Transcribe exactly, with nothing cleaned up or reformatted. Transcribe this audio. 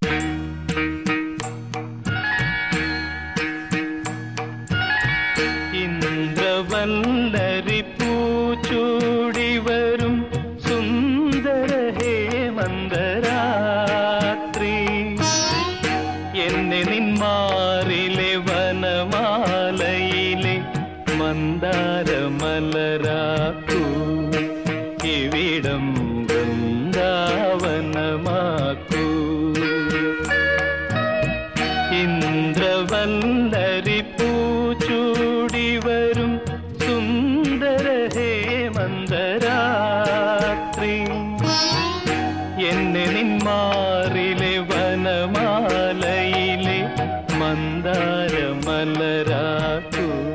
ഇന്ദ്രവല്ലരി പൂച്ചൂടി വരും സുന്ദര ഹേമന്തരാത്രി എന്നെ നിന്മാറിലെ വനമാലയിലെ മന്ദാരമലരാക്കൂ ഇവിടം വൃന്ദാവനമാക്കൂ ഇന്ദ്രവല്ലരി പൂച്ചൂടി വരും സുന്ദര ഹേമന്തരാത്രി എന്നെ നിന്മാറിലെ വനമാലയിലെ മന്ദാരമലരാക്കൂ